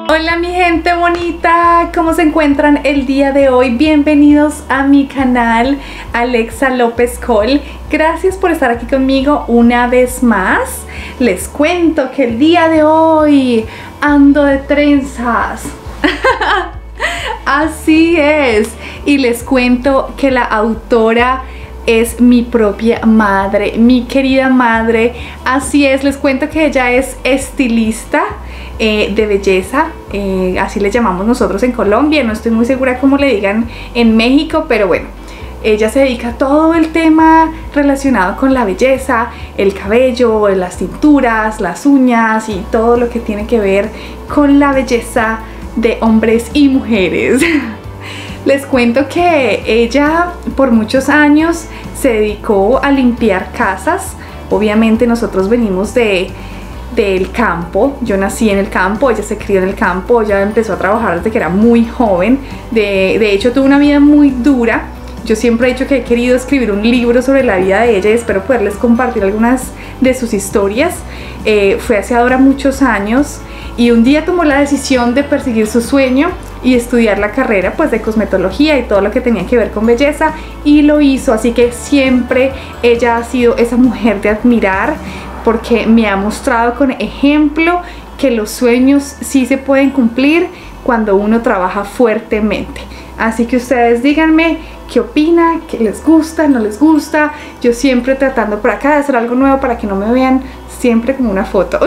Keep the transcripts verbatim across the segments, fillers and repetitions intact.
Hola mi gente bonita, ¿cómo se encuentran el día de hoy? Bienvenidos a mi canal Alexa López Col. Gracias por estar aquí conmigo una vez más. Les cuento que el día de hoy ando de trenzas. Así es. Y les cuento que la autora es mi propia madre, mi querida madre. Así es, les cuento que ella es estilista eh, de belleza, eh, así le llamamos nosotros en Colombia. No estoy muy segura cómo le digan en México, pero bueno, ella se dedica a todo el tema relacionado con la belleza, el cabello, las cinturas, las uñas y todo lo que tiene que ver con la belleza de hombres y mujeres. Les cuento que ella por muchos años se dedicó a limpiar casas. Obviamente nosotros venimos de, del campo. Yo nací en el campo, ella se crió en el campo, ella empezó a trabajar desde que era muy joven. De, de hecho tuvo una vida muy dura. Yo siempre he dicho que he querido escribir un libro sobre la vida de ella y espero poderles compartir algunas de sus historias. Eh, fue hace ahora muchos años y un día tomó la decisión de perseguir su sueño y estudiar la carrera pues de cosmetología y todo lo que tenía que ver con belleza, y lo hizo. Así que siempre ella ha sido esa mujer de admirar, porque me ha mostrado con ejemplo que los sueños sí se pueden cumplir cuando uno trabaja fuertemente. Así que ustedes díganme qué opinan, qué les gusta, no les gusta. Yo siempre tratando por acá de hacer algo nuevo para que no me vean siempre como una foto.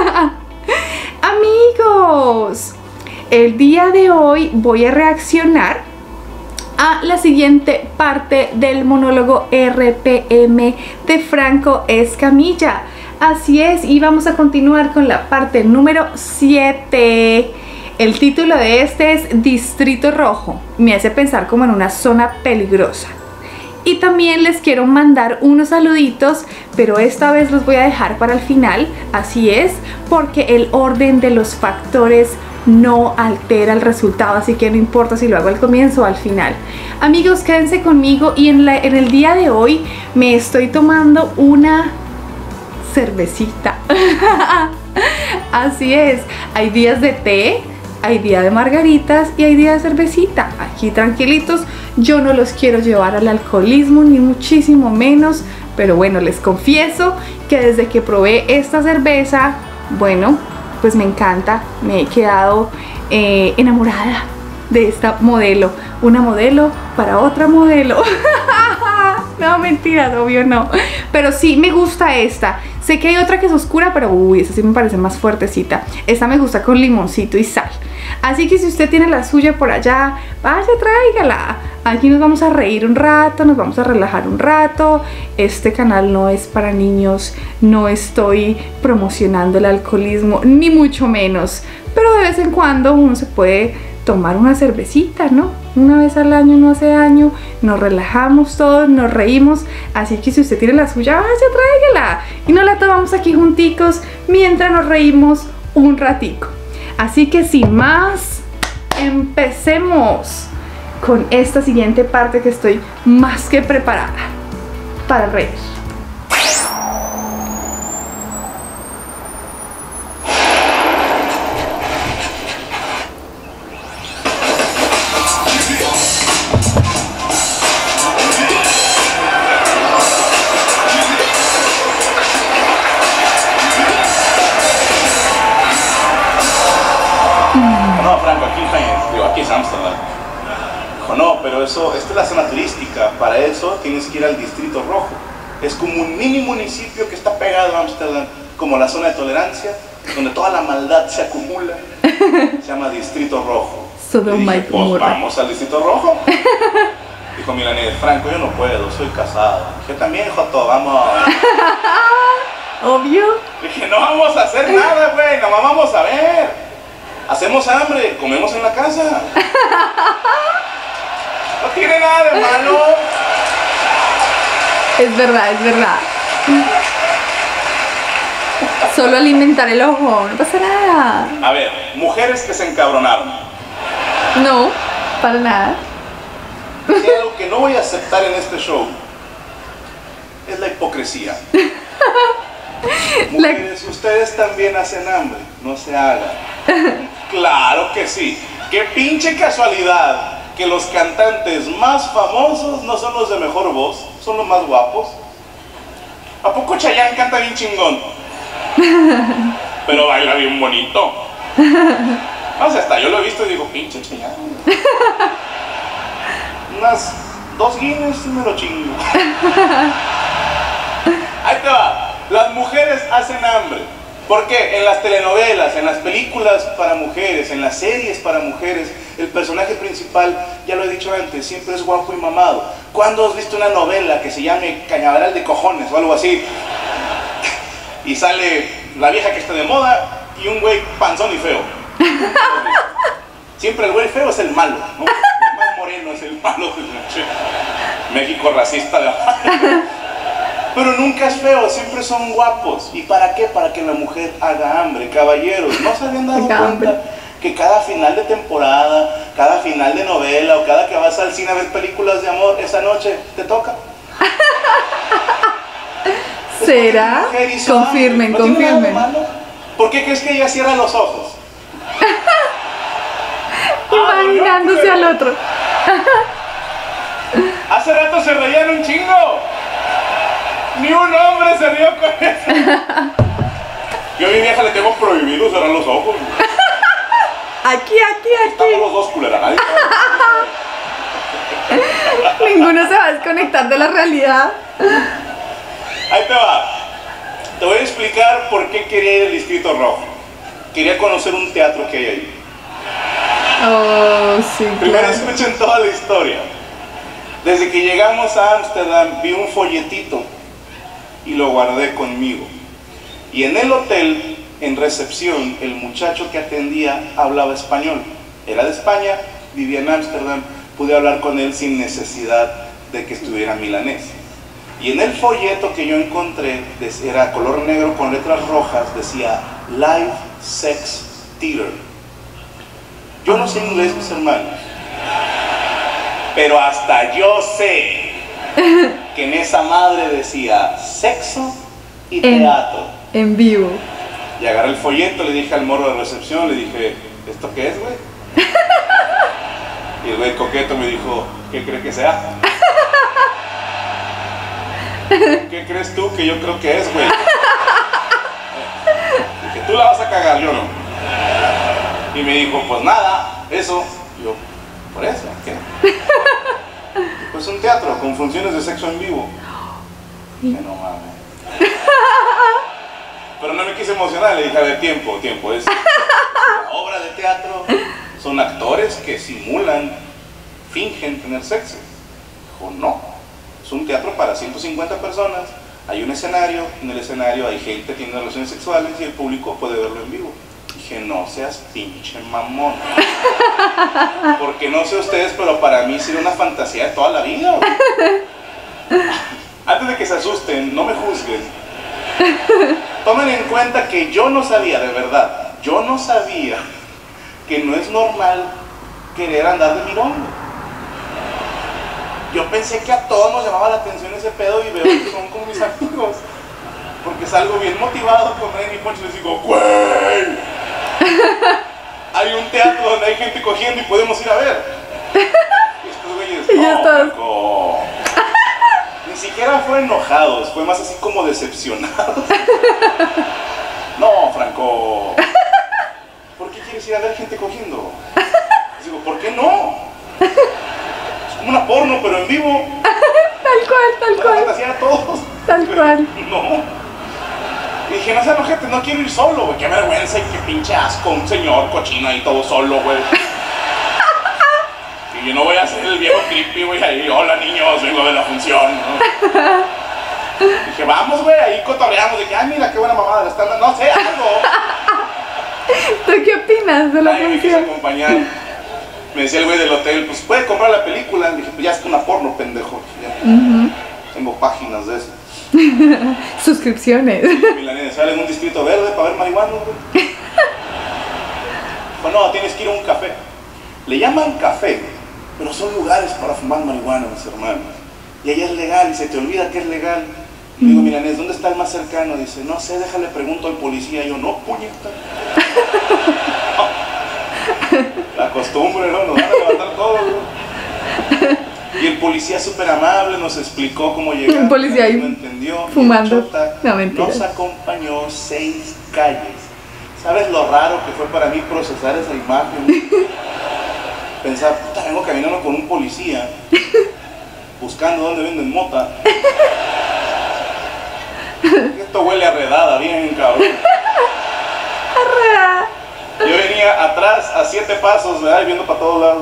Amigos, el día de hoy voy a reaccionar a la siguiente parte del monólogo R P M de Franco Escamilla. Así es, y vamos a continuar con la parte número siete. El título de este es Distrito Rojo. Me hace pensar como en una zona peligrosa. Y también les quiero mandar unos saluditos, pero esta vez los voy a dejar para el final. Así es, porque el orden de los factores no altera el resultado, así que no importa si lo hago al comienzo o al final. Amigos, quédense conmigo, y en, la, en el día de hoy me estoy tomando una cervecita. Así es, hay días de té, hay día de margaritas y hay día de cervecita. Aquí tranquilitos, yo no los quiero llevar al alcoholismo ni muchísimo menos, pero bueno, les confieso que desde que probé esta cerveza, bueno, pues me encanta, me he quedado eh, enamorada de esta modelo, una modelo para otra modelo. No, mentiras, obvio no, pero sí me gusta esta. Sé que hay otra que es oscura, pero uy, esa sí me parece más fuertecita. Esta me gusta con limoncito y sal. Así que si usted tiene la suya por allá, vaya, tráigala. Aquí nos vamos a reír un rato, nos vamos a relajar un rato. Este canal no es para niños, no estoy promocionando el alcoholismo, ni mucho menos. Pero de vez en cuando uno se puede tomar una cervecita, ¿no? Una vez al año, no hace daño, nos relajamos todos, nos reímos. Así que si usted tiene la suya, vaya, tráigala. Y nos la tomamos aquí junticos mientras nos reímos un ratico. Así que sin más, empecemos con esta siguiente parte que estoy más que preparada para reír. No, Franco, aquí, digo, aquí es Ámsterdam. Dijo, no, pero eso, esta es la zona turística. Para eso tienes que ir al Distrito Rojo. Es como un mini municipio que está pegado a Ámsterdam, como la zona de tolerancia, donde toda la maldad se acumula. Se llama Distrito Rojo. Sodoma y dije, pues Gomorra. vamos al Distrito Rojo. Dijo Milanés, Franco, yo no puedo, soy casado. Yo también, Joto, vamos. Obvio. Dije, no vamos a hacer nada, güey, nomás vamos a ver. Hacemos hambre, comemos en la casa. No tiene nada de malo. Es verdad, es verdad. Solo alimentar el ojo, no pasa nada. A ver, mujeres que se encabronaron. No, para nada. Si hay algo que no voy a aceptar en este show, es la hipocresía. Mujeres, ustedes también hacen hambre, no se hagan. Claro que sí. Qué pinche casualidad que los cantantes más famosos no son los de mejor voz, son los más guapos. ¿A poco Chayanne canta bien chingón? Pero baila bien bonito. O sea, hasta yo lo he visto y digo, pinche Chayanne. Unas dos Guinness y me lo chingo. Ahí te va. Las mujeres hacen hambre. ¿Por qué? En las telenovelas, en las películas para mujeres, en las series para mujeres, el personaje principal, ya lo he dicho antes, siempre es guapo y mamado. ¿Cuándo has visto una novela que se llame Cañaveral de Cojones o algo así? Y sale la vieja que está de moda y un güey panzón y feo. Siempre el güey feo es el malo, ¿no? El más moreno es el malo. México racista de la... Pero nunca es feo, siempre son guapos. ¿Y para qué? Para que la mujer haga hambre. Caballeros, ¿no se habían dado cuenta que cada final de temporada, cada final de novela o cada que vas al cine a ver películas de amor, esa noche te toca? ¿Será? Confirmen, ¿No confirmen. ¿Por qué crees que ella cierra los ojos? Imaginándose al otro. Hace rato se reían un chingo. Ni un hombre se rió con eso. Yo a mi vieja le tengo prohibido cerrar los ojos. Aquí, aquí, aquí. Estamos los dos, culera. Nadie Ninguno se va a desconectar de la realidad. Ahí te va. Te voy a explicar por qué quería ir al Distrito Rojo. Quería conocer un teatro que hay ahí. Oh, sí, Primero claro. escuchen toda la historia. Desde que llegamos a Ámsterdam vi un folletito y lo guardé conmigo. Y en el hotel, en recepción, el muchacho que atendía hablaba español. Era de España, vivía en Ámsterdam, pude hablar con él sin necesidad de que estuviera milanés. Y en el folleto que yo encontré, era color negro con letras rojas, decía Live Sex Theater. Yo no sé inglés, mis hermanos, pero hasta yo sé que en esa madre decía sexo y teatro. En, en vivo. Y agarré el folleto, le dije al morro de recepción, le dije, ¿esto qué es, güey? Y el güey coqueto me dijo, ¿qué cree que sea? ¿Qué crees tú que yo creo que es, güey? Dije, tú la vas a cagar, yo no. Y me dijo, pues nada, eso. Y yo, ¿por eso? ¿Qué? Pues un teatro con funciones de sexo en vivo. Dije, no mames. Pero no me quise emocionar, le dije, a ver, tiempo, tiempo. Es una obra de teatro, son actores que simulan, fingen tener sexo. Dijo, no, es un teatro para ciento cincuenta personas, hay un escenario, en el escenario hay gente que tiene relaciones sexuales y el público puede verlo en vivo. Dije, no seas pinche mamón. Porque no sé ustedes, pero para mí sería una fantasía de toda la vida, güey. Antes de que se asusten, no me juzguen. Tomen en cuenta que yo no sabía, de verdad, yo no sabía que no es normal querer andar de mirón. Yo pensé que a todos nos llamaba la atención ese pedo y veo que son como mis amigos. Porque salgo bien motivado con Ren y Poncho y les digo, ¡güey! Hay un teatro donde hay gente cogiendo y podemos ir a ver. Y estos güeyes, Y ya no, estás. Franco. Ni siquiera fue enojados, fue más así como decepcionados. No, Franco. ¿Por qué quieres ir a ver gente cogiendo? Les digo, ¿por qué no? Es como una porno, pero en vivo. Tal cual, tal Para cual. fantasear a todos. Tal cual. No. Y dije, no seas ojete, no quiero ir solo, güey. Qué vergüenza y qué pinche asco, un señor cochino ahí todo solo, güey. Y yo no voy a ser el viejo creepy, güey, ahí, hola niños, vengo de la función, ¿no? Dije, vamos, güey, ahí cotorreamos, de que, ay, mira, qué buena mamada le están dando, no sé, algo. ¿Tú qué opinas de la Ay, me quise función? acompañar. Me decía el güey del hotel, pues, ¿puede comprar la película? Le dije, pues ya es una porno, pendejo. Ya. Uh-huh. Tengo páginas de eso. Suscripciones. Milanés, sale en un distrito verde para ver marihuana, güey. Pues no, tienes que ir a un café. Le llaman café, pero son lugares para fumar marihuana, mis hermanos. Y allá es legal y se te olvida que es legal. Y digo, Milanés, ¿dónde está el más cercano? Dice, no sé, déjale pregunto al policía. Y yo, no, puñeta. costumbre, ¿no? Nos van a levantar todos, ¿no? Y el policía súper amable nos explicó cómo llegar. Un policía ahí no entendió. fumando. Chota No, mentira. nos acompañó seis calles. ¿Sabes lo raro que fue para mí procesar esa imagen? Pensar, puta, vengo caminando con un policía buscando dónde venden mota. Esto huele a redada, bien cabrón. Yo venía atrás a siete pasos, ¿verdad? Y viendo para todos lados.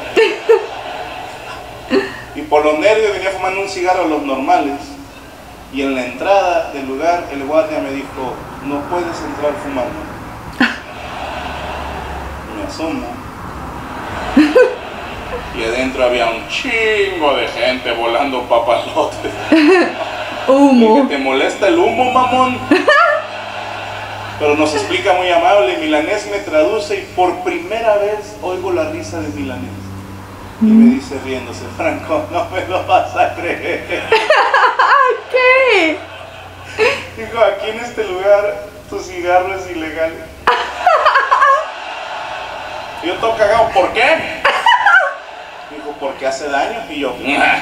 Y por los nervios venía fumando un cigarro, los normales. Y en la entrada del lugar el guardia me dijo, no puedes entrar fumando. Me asomo. Y adentro había un chingo de gente volando papalotes. Humo. ¿Y que te molesta el humo, mamón? Pero nos explica muy amable, Milanés me traduce y por primera vez oigo la risa de Milanés. Y me dice riéndose, Franco, no me lo vas a creer. ¿Qué? Dijo, aquí en este lugar tu cigarro es ilegal. Y yo todo cagado, ¿por qué? Dijo, porque hace daño. Y yo,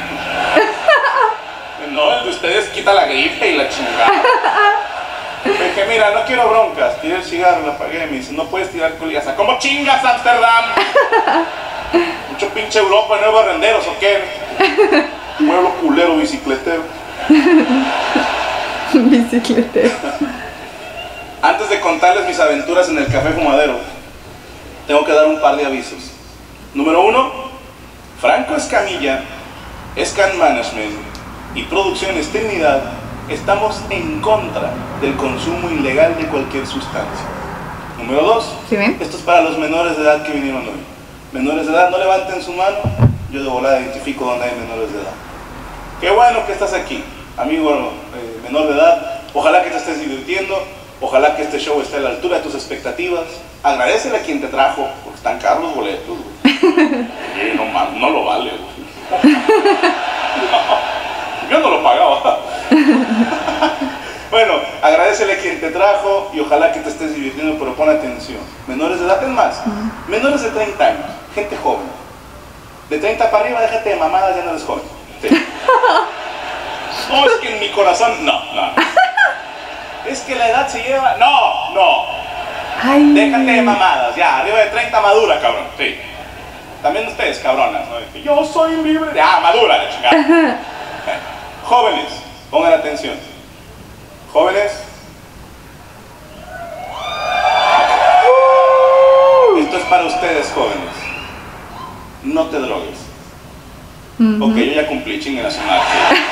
no, el de ustedes quita la gripe y la chingada. Le dije, mira, no quiero broncas. Tiré el cigarro, lo apagué. Me dice, no puedes tirar coligaza. ¿Cómo chingas, Amsterdam? Mucho pinche Europa, nuevos renderos, ¿o qué? Pueblo culero, bicicletero. Bicicletero. Antes de contarles mis aventuras en el Café Fumadero, tengo que dar un par de avisos. Número uno, Franco Escamilla, Scan Management y Producciones Trinidad estamos en contra del consumo ilegal de cualquier sustancia. Número dos, ¿Sí ven? esto es para los menores de edad que vinieron hoy. Menores de edad, no levanten su mano, yo de volada identifico dónde hay menores de edad. Qué bueno que estás aquí, amigo eh, menor de edad, ojalá que te estés divirtiendo, ojalá que este show esté a la altura de tus expectativas. Agradecele a quien te trajo, porque están caros los boletos, güey. No, man, no lo vale, güey. No, yo no lo pagaba. Bueno, agradecele a quien te trajo y ojalá que te estés divirtiendo, pero pon atención. Menores de edad, es más, menores de treinta años, gente joven. De treinta para arriba, déjate de mamadas, ya no eres joven. Sí. No, es que en mi corazón, no, no. Es que la edad se lleva, no, no. Ay. Déjate de mamadas, ya, arriba de treinta madura, cabrón, sí. También ustedes, cabronas, ¿no? Yo soy libre, ya, madura, la chingada. Jóvenes, pongan atención. Jóvenes, uh. esto es para ustedes, jóvenes. No te drogues. Uh-huh. Porque yo ya cumplí, chinguen a su madre.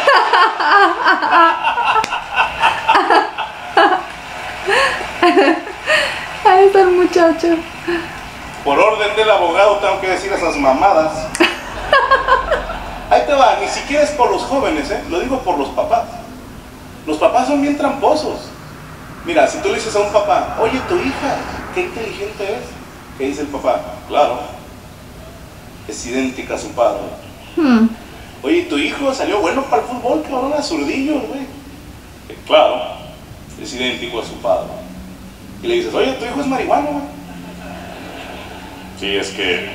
Ahí está el muchacho. Por orden del abogado tengo que decir esas mamadas. Ahí te va, ni siquiera es por los jóvenes, ¿eh? Lo digo por los papás. Los papás son bien tramposos. Mira, si tú le dices a un papá, oye, tu hija, qué inteligente es. ¿Qué dice el papá? Claro, es idéntica a su padre. Hmm. Oye, tu hijo salió bueno para el fútbol, cabrón, a zurdillo, güey. Eh, claro, es idéntico a su padre. Y le dices, oye, tu hijo es marihuana, güey. Sí, es que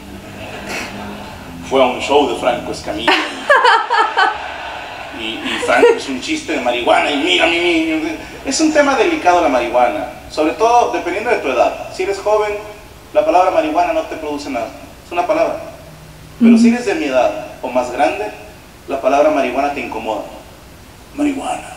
fue a un show de Franco Escamilla. Y, y Franco es un chiste de marihuana y mira mi niño. Es un tema delicado la marihuana, sobre todo dependiendo de tu edad. Si eres joven, la palabra marihuana no te produce nada, es una palabra. Pero si eres de mi edad o más grande, la palabra marihuana te incomoda. Marihuana.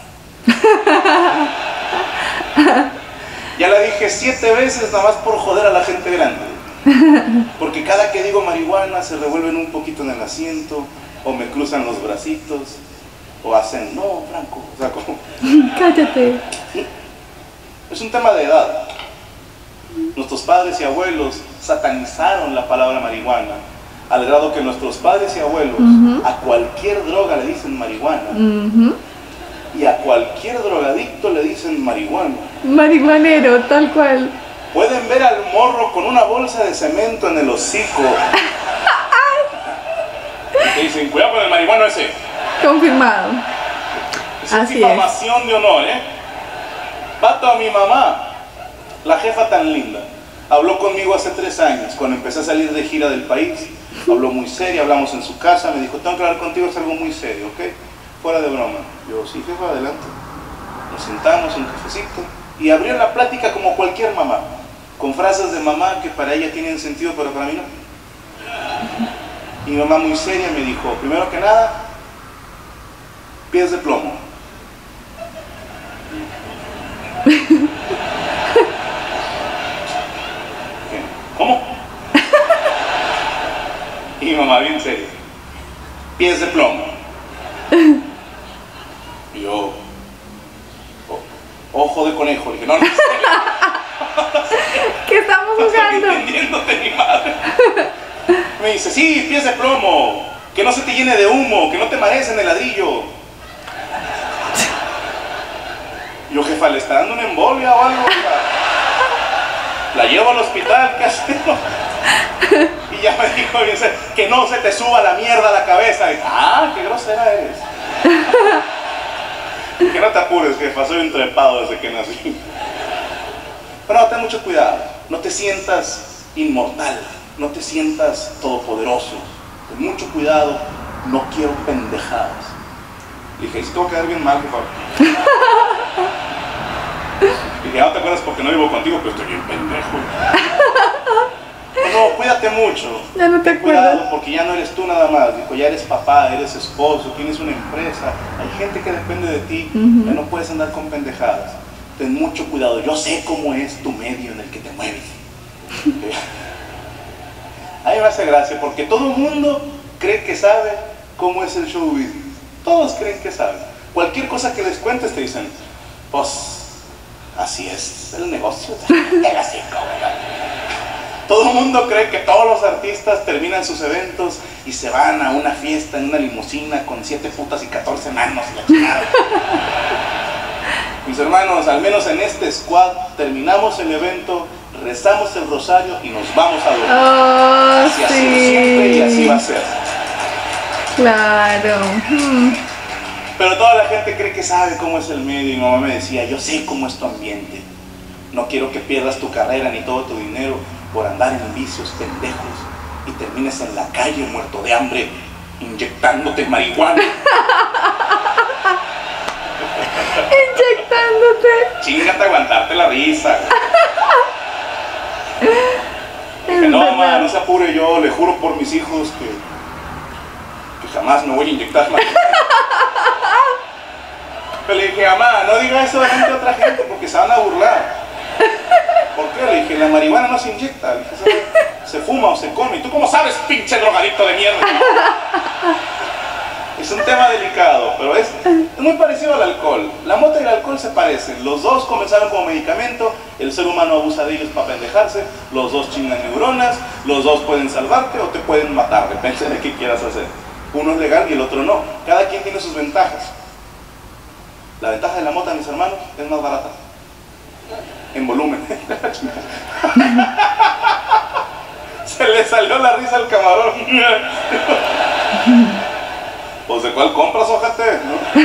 Ya la dije siete veces nada más por joder a la gente grande. Porque cada que digo marihuana se revuelven un poquito en el asiento, o me cruzan los bracitos, o hacen, no, Franco, o sea, como... Cállate. Es un tema de edad. Nuestros padres y abuelos satanizaron la palabra marihuana, al grado que nuestros padres y abuelos uh-huh. a cualquier droga le dicen marihuana. Uh-huh. Y a cualquier drogadicto le dicen marihuana. Marihuanero, tal cual. Pueden ver al morro con una bolsa de cemento en el hocico. Te dicen, cuidado con el marihuano ese. Confirmado. Es Así difamación es. de honor, ¿eh? Pato a mi mamá, la jefa tan linda. Habló conmigo hace tres años, cuando empecé a salir de gira del país. Habló muy serio, hablamos en su casa, me dijo, tengo que hablar contigo, es algo muy serio, ¿ok? Fuera de broma. Yo, sí, jefa, adelante. Nos sentamos, un cafecito, y abrió la plática como cualquier mamá, con frases de mamá que para ella tienen sentido, pero para mí no. Y mi mamá muy seria me dijo, primero que nada, pies de plomo. ¿Cómo? Y mi mamá bien seria, pies de plomo. Y yo, oh, ojo de conejo. Le dije, no, no sé. ¿Qué estamos No estoy jugando? entendiéndote, mi madre. Me dice, sí, pies de plomo, que no se te llene de humo, que no te marees en el ladrillo. Yo, jefa, ¿le está dando una embolia o algo? La llevo al hospital, ¿qué hacemos? Y ya me dijo, bien, que no se te suba la mierda a la cabeza. Y, ah, qué grosera eres. Que no te apures, jefa, soy un trepado desde que nací. Pero no, ten mucho cuidado, no te sientas inmortal, no te sientas todopoderoso. Ten mucho cuidado, no quiero pendejadas. Le dije, ¿y si te voy a quedar bien mal, jefa? Y dije, no te acuerdas porque no vivo contigo, pero estoy bien pendejo. No, cuídate mucho. Ya no te acuerdas. Cuidado, porque ya no eres tú nada más. Dijo, ya eres papá, eres esposo, tienes una empresa. Hay gente que depende de ti. Uh-huh. Ya no puedes andar con pendejadas. Ten mucho cuidado. Yo sé cómo es tu medio en el que te mueves. A mí me hace gracia porque todo el mundo cree que sabe cómo es el show business. Todos creen que saben. Cualquier cosa que les cuentes te dicen, pues, así es el negocio. Todo el mundo cree que todos los artistas terminan sus eventos y se van a una fiesta en una limusina con siete putas y catorce manos y la chingada. Mis hermanos, al menos en este squad, terminamos el evento, rezamos el rosario y nos vamos a dormir. Oh, así sí. ha sido siempre y así va a ser. Claro. Hmm. Pero toda la gente cree que sabe cómo es el medio y mi mamá me decía, yo sé cómo es tu ambiente. No quiero que pierdas tu carrera ni todo tu dinero por andar en vicios pendejos y termines en la calle muerto de hambre inyectándote marihuana. Inyectándote. Chingate a aguantarte la risa. Dije, no, mamá, no se apure, yo le juro por mis hijos que, que jamás me voy a inyectar marihuana. Pero le dije, mamá, no diga eso delante de otra gente porque se van a burlar. ¿Por qué? Le dije, la marihuana no se inyecta. Le dije, se, se fuma o se come. ¿Y tú cómo sabes, pinche drogadicto de mierda? Es un tema delicado, pero es, es muy parecido al alcohol. La mota y el alcohol se parecen. Los dos comenzaron como medicamento. El ser humano abusa de ellos para pendejarse. Los dos chingan neuronas. Los dos pueden salvarte o te pueden matar. Depende de qué quieras hacer. Uno es legal y el otro no. Cada quien tiene sus ventajas. La ventaja de la mota, mis hermanos, es más barata. En volumen. Se le salió la risa al camarón. Pues de cuál compras, ojate, ¿no?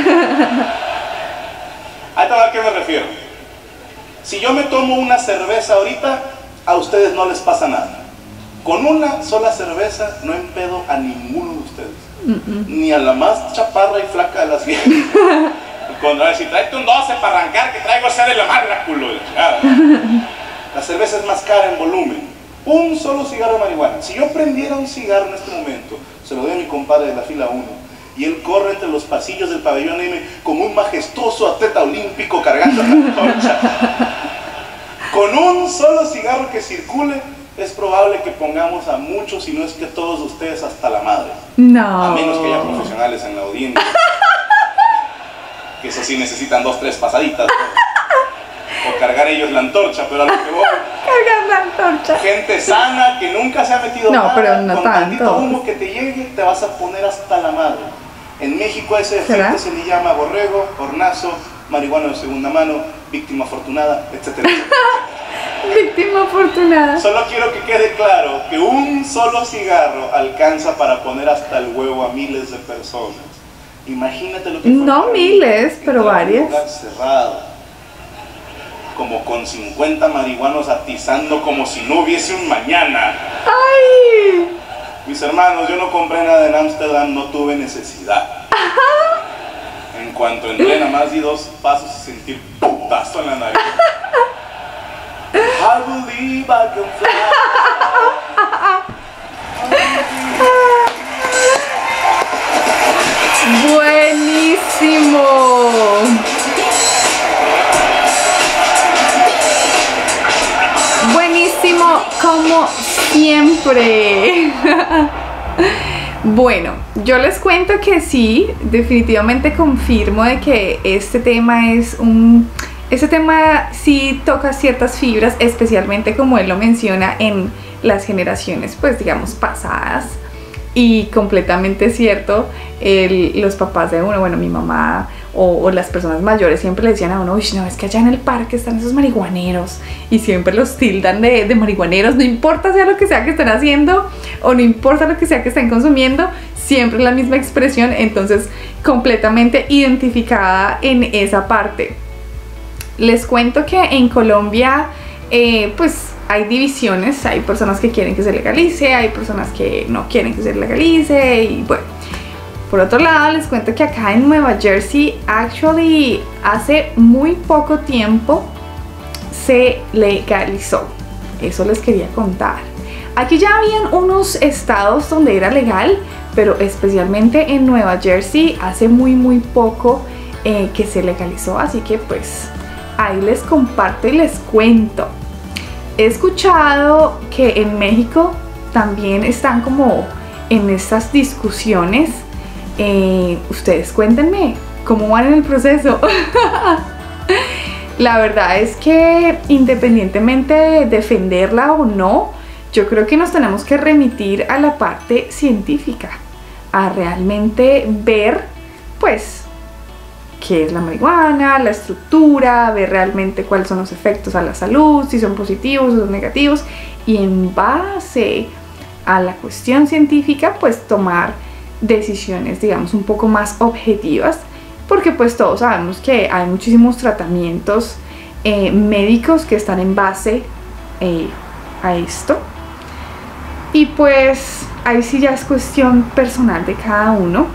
Ahí te va a qué me refiero. Si yo me tomo una cerveza ahorita, a ustedes no les pasa nada. Con una sola cerveza no empedo a ninguno de ustedes. Mm-mm. Ni a la más chaparra y flaca de las viejas. Cuando si tráete un doce para arrancar, que traigo ese de la marra, culo. La cerveza es más cara en volumen. Un solo cigarro de marihuana. Si yo prendiera un cigarro en este momento, se lo doy a mi compadre de la fila uno, y él corre entre los pasillos del pabellón M como un majestuoso atleta olímpico cargando la antorcha. Con un solo cigarro que circule, es probable que pongamos a muchos, si no es que todos ustedes, hasta la madre. No. A menos que haya profesionales en la audiencia. Que eso sí necesitan dos, tres pasaditas, ¿no? O cargar ellos la antorcha, pero a lo que voy. Cargar la antorcha. Gente sana que nunca se ha metido no, nada, pero no con tanto. tantito humo que te llegue, te vas a poner hasta la madre. En México a ese efecto ¿será? Se le llama borrego, hornazo, marihuana de segunda mano, víctima afortunada, etcétera. Víctima afortunada. Solo quiero que quede claro que un solo cigarro alcanza para poner hasta el huevo a miles de personas. Imagínate lo que fue. No miles, pero varias. Un lugar cerrado. como con cincuenta marihuanos atizando como si no hubiese un mañana. ¡Ay! Mis hermanos, yo no compré nada en Ámsterdam, no tuve necesidad. En cuanto entré, nada más di dos pasos y sentí putazo en la nariz. I believe I can fly. Buenísimo. Buenísimo como siempre. Bueno, yo les cuento que sí, definitivamente confirmo de que este tema es un... Este tema sí toca ciertas fibras, especialmente como él lo menciona en las generaciones, pues digamos, pasadas. Y completamente cierto, el, los papás de uno, bueno, mi mamá o, o las personas mayores siempre le decían a uno, uy, no, es que allá en el parque están esos marihuaneros. Y siempre los tildan de, de marihuaneros, no importa sea lo que sea que estén haciendo o no importa lo que sea que estén consumiendo, siempre es la misma expresión, entonces completamente identificada en esa parte. Les cuento que en Colombia, eh, pues hay divisiones, hay personas que quieren que se legalice, hay personas que no quieren que se legalice y bueno. Por otro lado, les cuento que acá en Nueva Jersey, actually, hace muy poco tiempo se legalizó. Eso les quería contar. Aquí ya habían unos estados donde era legal, pero especialmente en Nueva Jersey hace muy muy poco eh, que se legalizó, así que pues ahí les comparto y les cuento. He escuchado que en México también están como en estas discusiones. Eh, ustedes cuéntenme cómo van en el proceso. La verdad es que independientemente de defenderla o no, yo creo que nos tenemos que remitir a la parte científica, a realmente ver pues qué es la marihuana, la estructura, ver realmente cuáles son los efectos a la salud, si son positivos o son negativos, y en base a la cuestión científica pues tomar decisiones, digamos, un poco más objetivas, porque pues todos sabemos que hay muchísimos tratamientos eh, médicos que están en base eh, a esto, y pues ahí sí ya es cuestión personal de cada uno.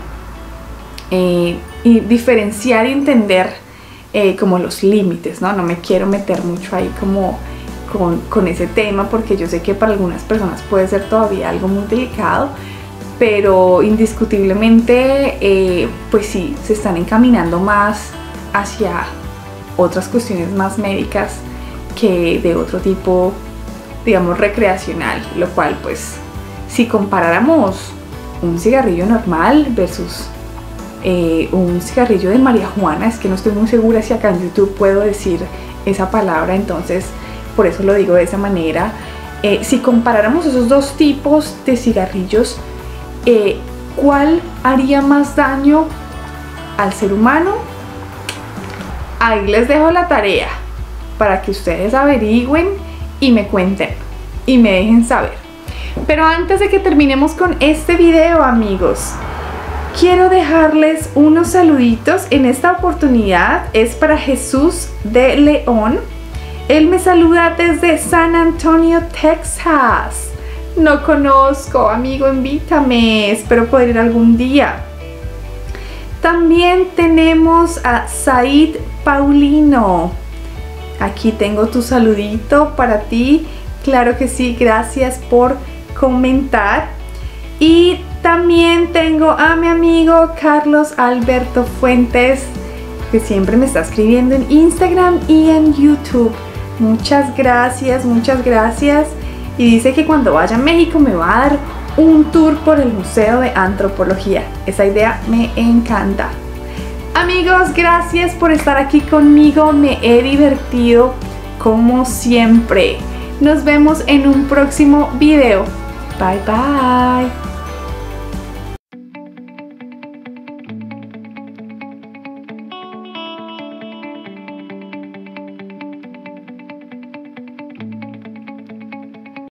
Eh, y diferenciar y entender eh, como los límites, ¿no? No me quiero meter mucho ahí como con, con ese tema, porque yo sé que para algunas personas puede ser todavía algo muy delicado, pero indiscutiblemente eh, pues sí, se están encaminando más hacia otras cuestiones más médicas que de otro tipo, digamos, recreacional, lo cual pues si comparáramos un cigarrillo normal versus Eh, un cigarrillo de marihuana, es que no estoy muy segura si acá en YouTube puedo decir esa palabra, entonces por eso lo digo de esa manera. Eh, si comparáramos esos dos tipos de cigarrillos, eh, ¿cuál haría más daño al ser humano? Ahí les dejo la tarea para que ustedes averigüen y me cuenten y me dejen saber. Pero antes de que terminemos con este video, amigos, quiero dejarles unos saluditos. En esta oportunidad es para Jesús de León. Él me saluda desde San Antonio, Texas. No conozco, amigo, invítame, espero poder ir algún día. También tenemos a Said Paulino. Aquí tengo tu saludito para ti. Claro que sí, gracias por comentar. Y también tengo a mi amigo Carlos Alberto Fuentes, que siempre me está escribiendo en Instagram y en YouTube. Muchas gracias, muchas gracias. Y dice que cuando vaya a México me va a dar un tour por el Museo de Antropología. Esa idea me encanta. Amigos, gracias por estar aquí conmigo. Me he divertido como siempre. Nos vemos en un próximo video. Bye bye.